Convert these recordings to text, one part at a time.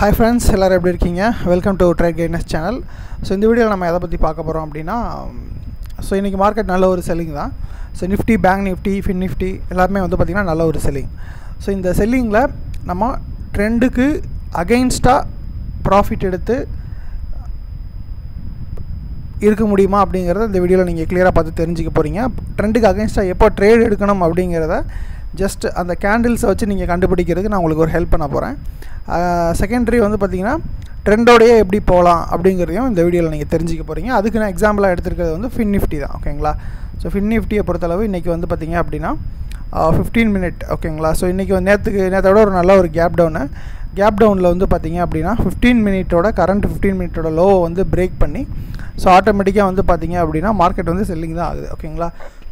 Hi friends, எல்லாரும் எப்படி இருக்கீங்க? Welcome to trade guidance channel. So இந்த வீடியோவில் நம்ம எதை பற்றி பார்க்க போகிறோம் அப்படின்னா, இன்றைக்கி மார்க்கெட் நல்ல ஒரு செல்லிங் தான். Nifty, bank Nifty, fin Nifty எல்லாருமே பார்த்திங்கன்னா நல்ல ஒரு செல்லிங். இந்த செல்லிங்கில் நம்ம ட்ரெண்டுக்கு அகெயின்ஸ்டாக ப்ராஃபிட் எடுத்து இருக்க முடியுமா அப்படிங்கிறத இந்த வீடியோவில் நீங்கள் கிளியராக பார்த்து தெரிஞ்சுக்க போகிறீங்க. ட்ரெண்டுக்கு அகெயின்ஸ்டாக எப்போ ட்ரேட் எடுக்கணும் அப்படிங்கிறத ஜஸ்ட் அந்த கேண்டில்ஸை வச்சு நீங்கள் கண்டுபிடிக்கிறதுக்கு நான் உங்களுக்கு ஒரு ஹெல்ப் பண்ண போகிறேன். செகண்டரி பார்த்திங்கன்னா ட்ரெண்டோடையே எப்படி போகலாம் அப்படிங்கிறதையும் இந்த வீடியோவில் நீங்கள் தெரிஞ்சிக்க போகிறீங்க. அதுக்கு நான் எக்ஸாம்பிளாக எடுத்துருக்கிறது ஃபின் நிஃப்டி தான். ஓகேங்களா? ஃபின் நிஃப்டியை பொறுத்தளவு இன்றைக்கி பார்த்திங்க அப்படின்னா 15 மினிட். ஓகேங்களா? இன்றைக்கி நேற்றோட ஒரு நல்ல ஒரு கேப் டவுனில் பார்த்திங்க அப்படின்னா 15 மினிட்டோட கரண்ட் 15 மினிட்டோட லோவை பிரேக் பண்ணி ஆட்டோமேட்டிக்காக பார்த்திங்க அப்படின்னா மார்க்கெட் செல்லிங் தான் ஆகுது. ஓகேங்களா?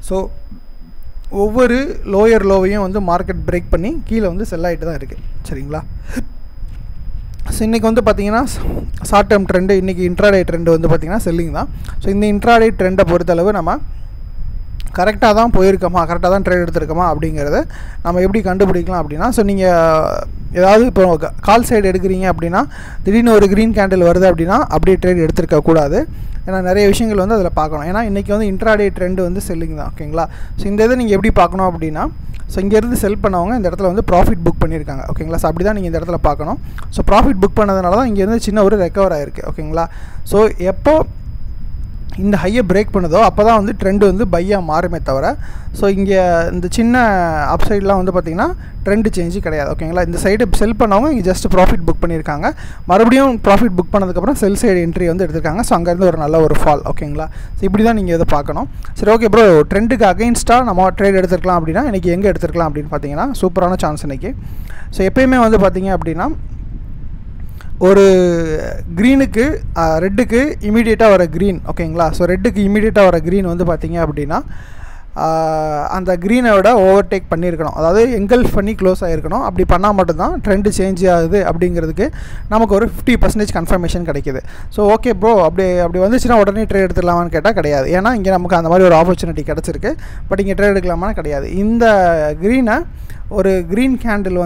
ஒவ்வொரு லோயர் லோவையும் மார்க்கெட் பிரேக் பண்ணி கீழே செல் ஆகிட்டு தான் இருக்குது. சரிங்களா? இன்றைக்கி பார்த்திங்கன்னா ஷார்ட் டேர்ம் ட்ரெண்டு, இன்றைக்கி இன்ட்ராடே ட்ரெண்டு பார்த்திங்கன்னா செல்லிங் தான். இந்த இன்ட்ராடே ட்ரெண்டை பொறுத்தளவு நம்ம கரெக்டாக தான் போயிருக்கோமா, கரெக்டாக தான் ட்ரேட் எடுத்துருக்கோமா அப்படிங்கிறத நம்ம எப்படி கண்டுபிடிக்கலாம் அப்படின்னா, நீங்கள் ஏதாவது இப்போ கால் சைடு எடுக்கிறீங்க அப்படின்னா திடீர்னு ஒரு க்ரீன் கேண்டில் வருது அப்படின்னா அப்படியே ட்ரேட் எடுத்துருக்கக்கூடாது. ஏன்னா நிறைய விஷயங்கள் அதில் பார்க்கணும். ஏன்னா இன்றைக்கி இன்ட்ராடே ட்ரெண்டு செல்லிங் தான். ஓகேங்களா? இந்த இதை நீங்கள் எப்படி பார்க்கணும் அப்படின்னா, இங்கேருந்து செல் பண்ணவங்க இந்த இடத்துல ப்ராஃபிட் புக் பண்ணியிருக்காங்க. ஓகேங்களா? அப்படி தான் நீங்கள் இந்த இடத்துல பார்க்கணும். ப்ராஃபிட் புக் பண்ணதுனால தான் இங்கேருந்து சின்ன ஒரு ரெக்கவர் ஆகிருக்கு. ஓகேங்களா? எப்போ இந்த ஹையை பிரேக் பண்ணுதோ அப்போ தான் ட்ரெண்டு பையாக மாறுமே தவிர இங்கே இந்த சின்ன அப்சைட்லாம் பார்த்திங்கன்னா ட்ரெண்டு சேஞ்சு கிடையாது. ஓகேங்களா? இந்த சைடு செல் பண்ணவங்க இங்கே ஜஸ்ட் ப்ராஃபிட் புக் பண்ணியிருக்காங்க. மறுபடியும் ப்ராஃபிட் புக் பண்ணதுக்கப்புறம் செல் சைடு என்ட்ரி எடுத்திருக்காங்க. அங்கேருந்து ஒரு நல்ல ஒரு ஃபால். ஓகேங்களா? இப்படி தான் நீங்கள் இதை பார்க்கணும். சரி, ஓகே ப்ரோ, ட்ரெண்டுக்கு அகெயின்ஸ்டாக நம்ம ட்ரேட் எடுத்துருக்கலாம் அப்படின்னா இன்றைக்கி எங்கே எடுத்துருக்கலாம் அப்படின்னு பார்த்தீங்கன்னா சூப்பரான சான்ஸ் இன்றைக்கி. எப்போயுமே பார்த்திங்க அப்படின்னா ஒரு க்ரீனுக்கு ரெட்டுக்கு இமீடியட்டாக வர க்ரீன். ஓகேங்களா? ரெட்டுக்கு இமீடியட்டாக வர க்ரீன் பார்த்திங்க அப்படின்னா அந்த க்ரீனோட ஓவர்டேக் பண்ணியிருக்கணும். அதாவது எங்கல்ஃப் பண்ணி க்ளோஸ் ஆகிருக்கணும். அப்படி பண்ணால் மட்டும்தான் ட்ரெண்டு சேஞ்ச் ஆகுது அப்படிங்கிறதுக்கு நமக்கு ஒரு 50% கன்ஃபர்மேஷன் கிடைக்கிது. ஓகே ப்ரோ, அப்படி வந்துச்சுன்னா உடனே ட்ரேட் எடுத்துடலாமான்னு கேட்டால் கிடையாது. ஏன்னா இங்கே நமக்கு அந்த மாதிரி ஒரு ஆப்பர்ச்சுனிட்டி கிடச்சிருக்கு. பட் இங்கே ட்ரேட் எடுக்கலாமான்னு கிடையாது. இந்த க்ரீனை ஒரு க்ரீன் கேண்டில்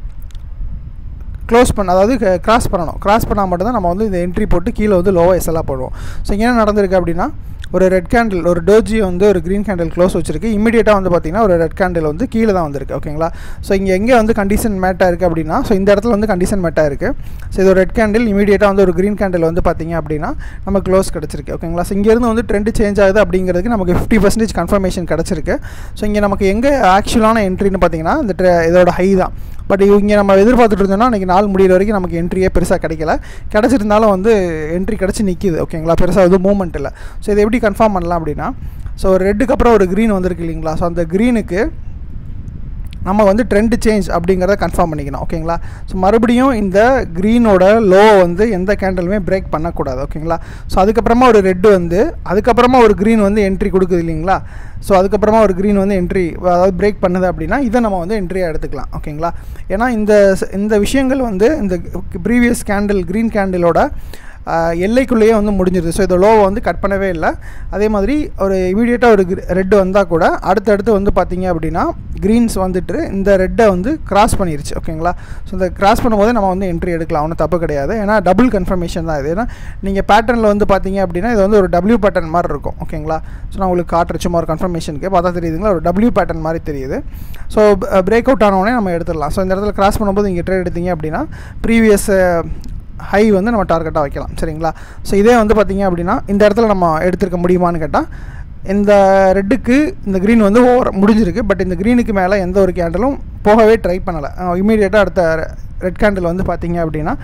க்ளோஸ் அதாவது கிராஸ் பண்ணால் மட்டும்தான் நம்ம இந்த என்ட்ரி போட்டு கீழே லோவாக எஸ்எல்லாக போடுவோம். இங்கே என்ன நடந்திருக்கு அப்படின்னா ஒரு ரெட் கேண்டில், ஒரு டோஜி ஒரு க்ரீன் கேண்டில் க்ளோஸ் வச்சிருக்கு. இமீடியட்டாக பார்த்திங்கன்னா ஒரு ரெட் கேண்டில் கீழே தான் வந்திருக்கு. ஓகேங்களா? இங்கே எங்கே கண்டிஷன் மேட்டாக இருக்குது அப்படின்னா இந்த இடத்துல கண்டிஷன் மேட்டாக இருக்குது. இது ஒரு ரெட் கேண்டில், இமீடியட்டாக ஒரு க்ரீன் கேண்டில் பார்த்திங்க அப்படின்னா நமக்கு க்ளோஸ் கிடச்சிருக்கு. ஓகேங்களா? இங்கேருந்து ட்ரெண்டு சேஞ்ச் ஆகுது அப்படிங்கிறதுக்கு நமக்கு 50% கன்ஃபர்மேஷன் கிடச்சிருக்கு. இங்கே நமக்கு எங்கே ஆக்சுவலான என்ட்ரின்னு பார்த்திங்கன்னா இதோட ஹை தான். பட் இங்கே நம்ம எதிர்பார்த்துட்டு இருந்தோம்னா இன்றைக்கி நாள் முடிகிற வரைக்கும் நமக்கு என்ட்ரியே பெருசாக கிடச்சிருந்தாலும் என்ட்ரி கிடச்சி நிற்கிது. ஓகேங்களா? பெருசாக மூவ்மெண்ட் இல்லை. இதை எப்படி கன்ஃபார்ம் பண்ணலாம் அப்படின்னா ஒரு ரெட்டுக்கு அப்புறம் ஒரு க்ரீன் வந்திருக்கு இல்லைங்களா? அந்த க்ரீனுக்கு நம்ம ட்ரெண்டு சேஞ்ச் அப்படிங்கிறத கன்ஃபார்ம் பண்ணிக்கணும். ஓகேங்களா? மறுபடியும் இந்த க்ரீனோட லோ எந்த கேண்டலுமே பிரேக் பண்ணக்கூடாது. ஓகேங்களா? அதுக்கப்புறமா ஒரு ரெட்டு அதுக்கப்புறமா ஒரு க்ரீன் என்ட்ரி கொடுக்குது இல்லைங்களா? அதுக்கப்புறமா ஒரு க்ரீன் என்ட்ரி அதாவது பிரேக் பண்ணுது அப்படின்னா இதை நம்ம என்ட்ரியாக எடுத்துக்கலாம். ஓகேங்களா? ஏன்னா இந்த விஷயங்கள் இந்த ப்ரீவியஸ் கேண்டில் க்ரீன் கேண்டிலோட எல்லைக்குள்ளேயே முடிஞ்சிருது. இதை லோவை கட் பண்ணவே இல்லை. அதே மாதிரி ஒரு இமீடியட்டாக ஒரு ரெட்டு வந்தால் கூட அடுத்தடுத்து பார்த்திங்க அப்படின்னா க்ரீன்ஸ் இந்த ரெட்டை கிராஸ் பண்ணிருச்சு. ஓகேங்களா? இந்த கிராஸ் பண்ணும்போது நம்ம என்ட்ரி எடுக்கலாம். ஒன்றும் தப்பு கிடையாது. ஏன்னா டபுள் கன்ஃபர்மேஷன் தான் இது. ஏன்னா நீங்கள் பேட்டர்னில் பார்த்திங்க அப்படின்னா இது ஒரு டபிள்யூ பேட்டர்ன் மாதிரி இருக்கும். ஓகேங்களா? நான் உங்களுக்கு காட்டுறேன் சும்மா ஒரு கன்ஃபர்மேஷனுக்கு. பார்த்தா தெரியுதுங்களா? ஒரு டபிள்யூ பேட்டர்ன் மாதிரி தெரியுது. பிரேக் அவுட் ஆனவுடனே நம்ம எடுத்துடலாம். இந்த இடத்துல கிராஸ் பண்ணும்போது இங்கே ட்ரேட் எடுத்தீங்க அப்படின்னா ப்ரீவியஸ் ஹை நம்ம டார்கெட்டாக வைக்கலாம். சரிங்களா? இதே பார்த்திங்க அப்படின்னா இந்த இடத்துல நம்ம எடுத்துருக்க முடியுமான்னு கேட்டால் இந்த ரெட்டுக்கு இந்த க்ரீன் ஓவர் முடிஞ்சிருக்கு. பட் இந்த க்ரீனுக்கு மேலே எந்த ஒரு கேண்டலும் போகவே ட்ரை பண்ணலை. இமீடியட்டாக அடுத்த ரெட் கேண்டில் பார்த்திங்க அப்படின்னா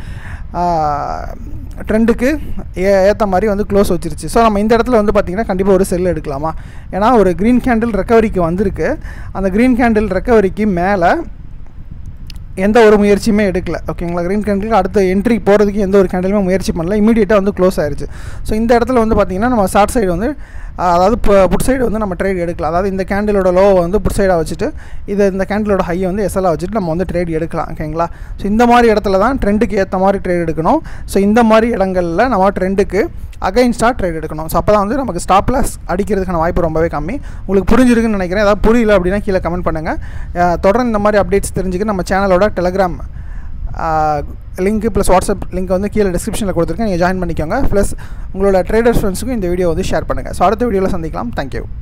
ட்ரெண்டுக்கு ஏற்ற மாதிரி க்ளோஸ் வச்சிருச்சு. நம்ம இந்த இடத்துல பார்த்திங்கன்னா கண்டிப்பாக ஒரு செல் எடுக்கலாமா? ஏன்னா ஒரு க்ரீன் கேண்டில் ரெக்கவரிக்கு வந்திருக்கு. அந்த க்ரீன் கேண்டில் ரெக்கவரிக்கு மேலே எந்த ஒரு முயற்சியுமே எடுக்கல. ஓகேங்களா? க்ரீன் கேண்டிலுக்கு அடுத்த என்ட்ரி போகிறதுக்கு எந்த ஒரு கேண்டிலுமே முயற்சி பண்ணல. இமீடியட்டாக க்ளோஸ் ஆயிடுச்சு. இந்த இடத்துல பார்த்திங்கன்னா நம்ம ஷார்ட் சைடு அதாவது புட் சைடு நம்ம ட்ரேட் எடுக்கலாம். அதாவது இந்த கேண்டிலோட லோவை புட் சைடாக வச்சுட்டு இந்த கேண்டிலோட ஹையை எஸ்எல்லாக வச்சுட்டு நம்ம ட்ரேட் எடுக்கலாம். ஓகேங்களா? இந்த மாதிரி இடத்துல தான் ட்ரெண்டுக்கு ஏற்ற மாதிரி ட்ரேட் எடுக்கணும். இந்த மாதிரி இடங்களில் நம்ம ட்ரெண்டுக்கு அகைன்ஸ்டாக ட்ரேட் எடுக்கணும். அப்போ தான் நமக்கு ஸ்டாப் லாஸ் அடிக்கிறதுக்கான வாய்ப்பு ரொம்பவே கம்மி. உங்களுக்கு புரிஞ்சிருக்குன்னு நினைக்கிறேன். ஏதாவது புரியல அப்படின்னா கீழே கமெண்ட் பண்ணுங்கள். தொடர்ந்து இந்த மாதிரி அப்டேட்ஸ் தெரிஞ்சுக்க நம்ம சேனலோட டெலிகிராம் லிங்க்கு ப்ளஸ் வாட்ஸ்அப் லிங்க் வந்து கீழே டிஸ்கிரிப்ஷனில் கொடுத்துருக்கேன், நீங்கள் ஜாயின் பண்ணிக்கோங்க. ப்ளஸ் உங்களோட ட்ரேடர்ஸ் ஃப்ரெண்ட்ஸுக்கும் இந்த வீடியோ வந்து ஷேர் பண்ணுங்கள். ஸோ அடுத்த வீடியோவில் சந்திக்கலாம். தேங்க்யூ.